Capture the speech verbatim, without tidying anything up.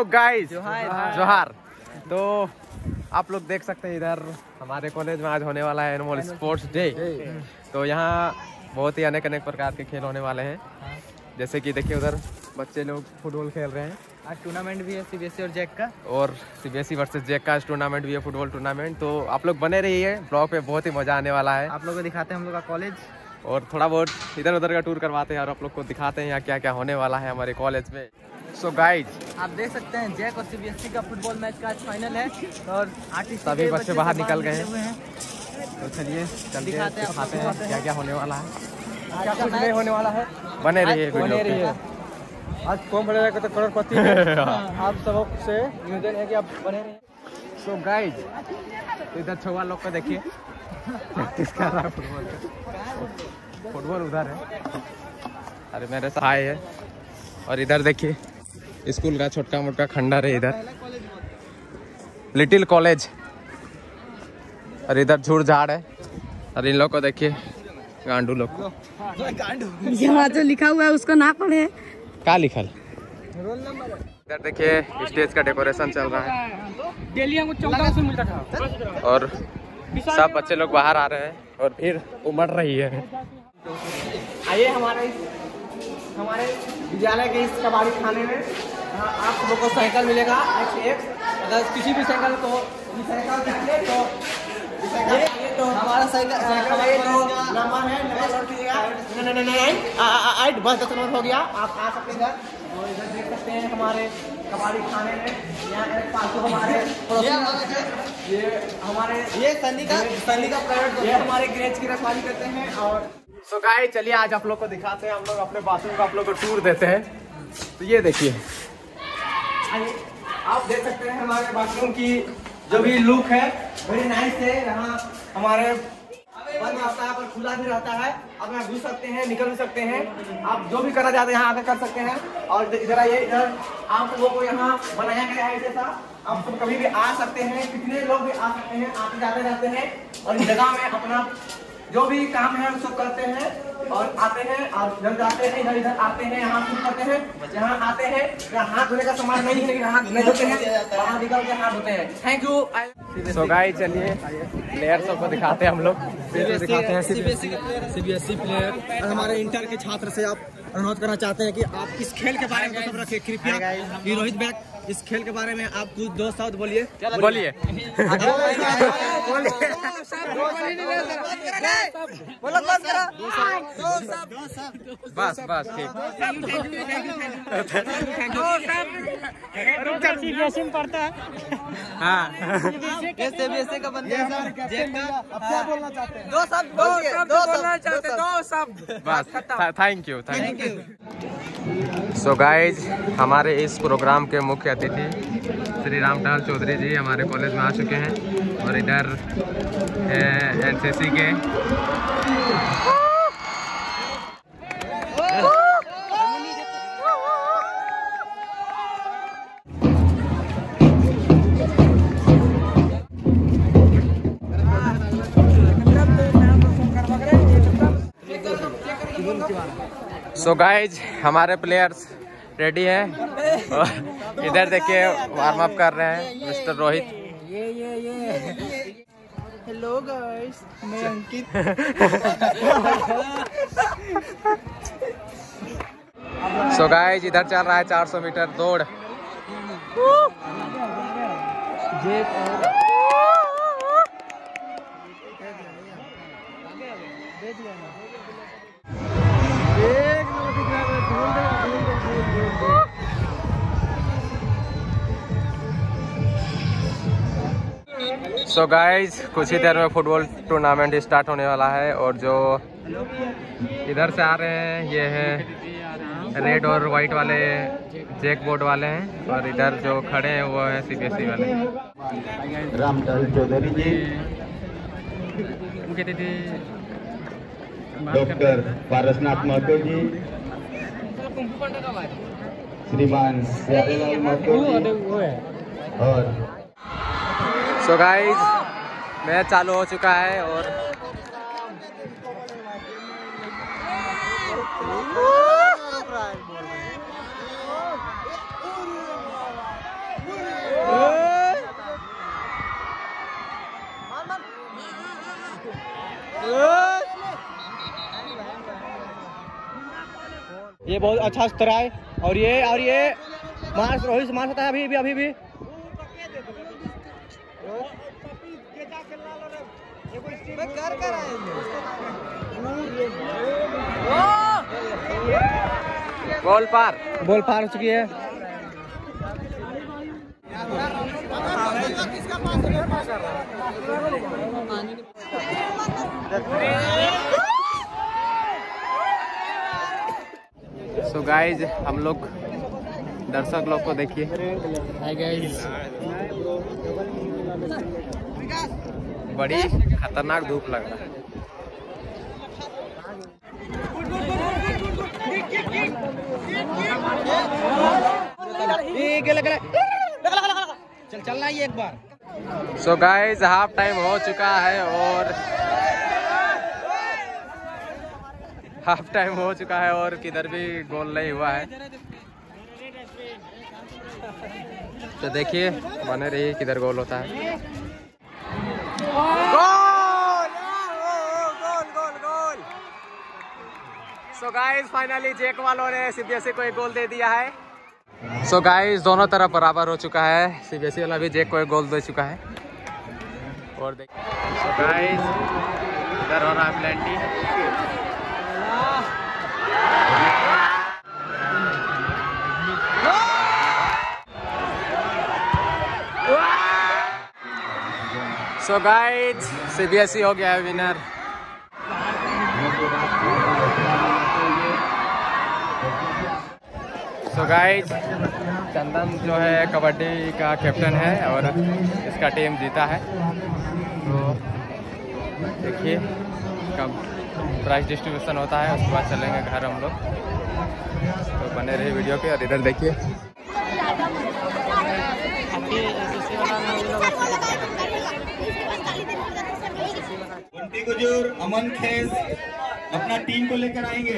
Hello guys, जोहार। तो आप लोग देख सकते हैं इधर हमारे कॉलेज में आज होने वाला है एनुअल स्पोर्ट्स डे। तो यहाँ बहुत ही अनेक अनेक प्रकार के खेल होने वाले हैं। जैसे कि देखिए उधर बच्चे लोग फुटबॉल खेल रहे हैं। आज टूर्नामेंट भी है सीबीएसई और जैक का, और सीबीएसई वर्सेस जैक का टूर्नामेंट भी है, फुटबॉल टूर्नामेंट। तो आप लोग बने रहिए, ब्लॉग पे बहुत ही मजा आने वाला है। आप लोगों को दिखाते हैं हम लोग का कॉलेज और थोड़ा बहुत इधर उधर का टूर करवाते हैं और आप लोग को दिखाते हैं यहाँ क्या क्या होने वाला है हमारे कॉलेज में। सो so गाइज, आप देख सकते हैं जैक और सीबीएसई का फुटबॉल मैच का आज फाइनल है और आर्टिस्ट सभी बच्चे बाहर निकल गए हैं। तो चलिए चलते दिखाते हैं, दिखाते हैं क्या क्या होने वाला है, क्या कुछ नहीं होने वाला है। बने रहिए बने रहिए। आज कौन बनेगा तो करोड़पति है। आप सब से निवेदन है कि आप बने रहिए। सो गाइज, तो इधर छुआ लोग को देखिए प्रैक्टिस कर रहा है फुटबॉल का। फुटबॉल उधर है, अरे मेरे सहाय है। और इधर देखिए स्कूल का छोटा मोटा खंडर है, इधर लिटिल कॉलेज। और इधर झूड़ झाड़ है। और इन लोग को देखिए गांडू लोग को। यहाँ जो लिखा हुआ है उसको ना पढ़े। क्या लिखल? Roll number. इधर देखिए स्टेज का डेकोरेशन चल रहा है। डेली हमको चौदह सौ मिलता था। और सब बच्चे लोग बाहर आ रहे हैं और भीड़ उमड़ रही है। आइए हमारे हमारे विद्यालय के इस कबाड़ी खाने में आप लोगों को साइकिल मिलेगा एक से एक। अगर किसी भी साइकिल को साइकिल चाहिए तो ये तो हमारा साइकिल हमारे जो नंबर है नंबर कीजिएगा। नहीं नहीं नहीं आठ बस दस नंबर हो गया, आप आ सकते हैं। और इधर देख सकते हैं हमारे कबाड़ी खाने में यहाँ एक पास हमारे ये हमारे ये सनी का सनी का प्राइवेट ये हमारे ग्रेज की रखवाली करते हैं। और सो गाइस, चलिए आज आप लोग को दिखाते हैं, हम लोग अपने बाथरूम का आप लोग को टूर देते हैं। तो ये देखिए, आप देख सकते हैं हमारे बाथरूम की जो भी लुक है वेरी नाइस है। यहाँ हमारे बंद रहता है पर खुला भी रहता है। आप यहाँ घुस सकते हैं, निकल भी सकते हैं। आप जो भी करना चाहते हैं यहाँ आकर कर सकते हैं। और इधर आइए, इधर आप लोगों को यहाँ बनाया गया है जैसा आप सब कभी भी आ सकते हैं, कितने लोग भी आ सकते हैं, आते जाते रहते हैं। और इस जगह में अपना जो भी काम है हम सब करते हैं और आते हैं और जब जाते हैं इधर इधर आते हैं, यहाँ शुरू करते हैं। यहाँ आते हैं, यहाँ हाथ धोने का सामान नहीं है, हाथ नहीं धोते हैं, बाहर निकल के हाथ धोते हैं। Thank you. सो गाइस, चलिए प्लेयर सबको दिखाते हैं हम लोग। दिखाते हैं सीबीएसई प्लेयर। और हमारे इंटर के छात्र से आप अनुरोध करना चाहते हैं कि आप इस खेल के बारे में सब रखिए कृपया। रोहित बैग इस खेल के बारे में आप कुछ दो शब्द बोलिए। बोलिए बस बस ठीक। पढ़ता है। हाँ, सीबीएसई का बंदा है सर, जेल का। अब क्या बोलना चाहते हैं? दो शब्द बोलिए। दो बोलना चाहते हैं, दो शब्द बस। Thank you thank you. So guys, हमारे इस प्रोग्राम के मुख्य अतिथि श्री रामटाल चौधरी जी हमारे कॉलेज में आ चुके हैं। और इधर एनसीसी के सो गाइज, हमारे प्लेयर्स रेडी हैं। और इधर देखिए वार्म अप कर रहे हैं मिस्टर रोहित। ये ये ये हेलो गाइस, मैं अंकित। सो गाइज, इधर चल रहा है चार सौ मीटर दौड़। सो गाइज, कुछ ही देर में फुटबॉल टूर्नामेंट स्टार्ट होने वाला है। और जो इधर से आ रहे हैं ये है रेड और वाइट वाले जैक बोर्ड वाले हैं। और इधर जो खड़े हैं वो है सीबीएसई वाले। रामटाल चौधरी जी, डॉक्टर पारसनाथ महतो जी, श्रीमान प्यारेलाल महतो जी। और सो गाइज, मैच चालू हो चुका है और ये बहुत अच्छा स्तर है। और ये और ये मार्च रोहित से मार्च होता है अभी भी अभी भी बॉल पार बॉल पार हो चुकी है। सो so गाइज हम लोग दर्शक लोग को देखिए। हाय गाइस, बड़ी खतरनाक धूप लग रहा है। चल चलना ही एक बार। सो गाइज हाफ टाइम हो चुका है और हाफ टाइम हो चुका है और किधर भी गोल नहीं हुआ है। तो देखिए बने रहिए किधर गोल होता है। गोल गोल गोल गोल। सो गाइस फाइनली जेक वालों ने सीबीएसई को एक गोल दे दिया है। सो so गाइस दोनों तरफ बराबर हो चुका है। सीबीएसई वाला भी जेक को एक गोल दे चुका है। और देख सो गाइस इधर हो रहा है प्लेंटी। सो गाइस सीबीएसई हो गया है विनर। सो गाइस चंदन जो है कबड्डी का कैप्टन है और इसका टीम जीता है। तो देखिए कब प्राइज डिस्ट्रीब्यूशन होता है उसके बाद चलेंगे घर हम लोग। तो बने रहिए वीडियो के। और इधर देखिए बंटी गुजूर, अमन खेस अपना टीम को लेकर आएंगे।